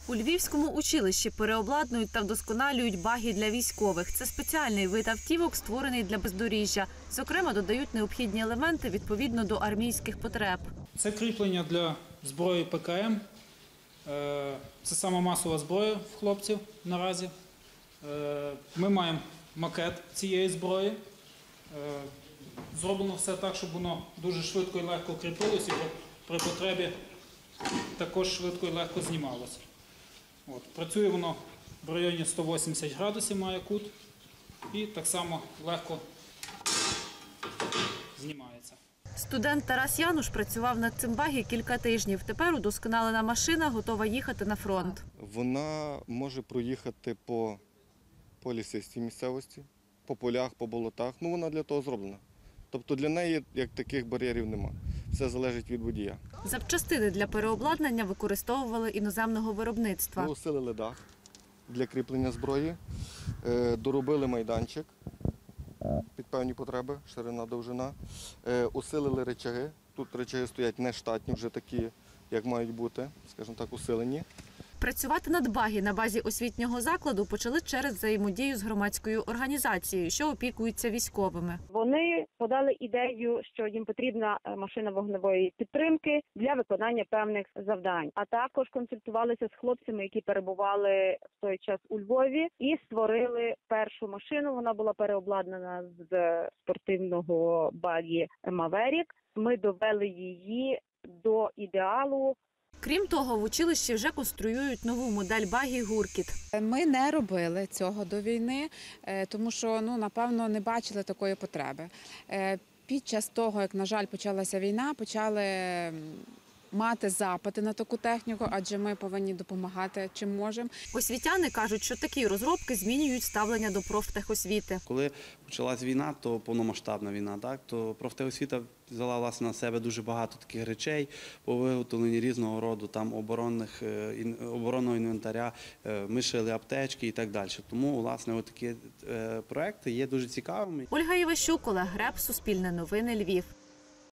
У Львівському училищі переобладнують та вдосконалюють багі для військових. Це спеціальний вид автівок, створений для бездоріжжя. Зокрема, додають необхідні елементи відповідно до армійських потреб. Це кріплення для зброї ПКМ. Це сама масова зброя в хлопців наразі. Ми маємо макет цієї зброї. Зроблено все так, щоб воно дуже швидко і легко кріпилося і при потребі також швидко і легко знімалося. Працює воно в районі 180 градусів, має кут, і так само легко знімається. Студент Тарас Януш працював над цим багі кілька тижнів. Тепер удосконалена машина готова їхати на фронт. Вона може проїхати по лісистій місцевості, по полях, по болотах. Вона для того зроблена. Тобто для неї як таких бар'єрів немає. Все залежить від водія. Запчастини для переобладнання використовували іноземного виробництва. Ми усилили дах для кріплення зброї, доробили майданчик під певні потреби, ширина, довжина, усилили речаги. Тут речаги стоять не штатні, вже такі, як мають бути, скажімо так, усилені. Працювати над багі на базі освітнього закладу почали через взаємодію з громадською організацією, що опікується військовими. Вони подали ідею, що їм потрібна машина вогневої підтримки для виконання певних завдань. А також консультувалися з хлопцями, які перебували в той час у Львові, і створили першу машину. Вона була переобладнана з спортивного багі «Маверік». Ми довели її до ідеалу. Крім того, в училищі вже конструюють нову модель багі «Гуркіт». Ми не робили цього до війни, тому що, напевно, не бачили такої потреби. Під час того, як, на жаль, почалася війна, почали мати запити на таку техніку, адже ми повинні допомагати чим можемо. Освітяни кажуть, що такі розробки змінюють ставлення до профтехосвіти. Коли почалась війна, то повномасштабна війна, то профтехосвіта взяла власне на себе дуже багато таких речей по виготовленні різного роду оборонного інвентаря, ми шили аптечки і так далі. Тому, власне, такі проекти є дуже цікавими. Ольга Іващук, Олег Греб, Суспільне новини, Львів.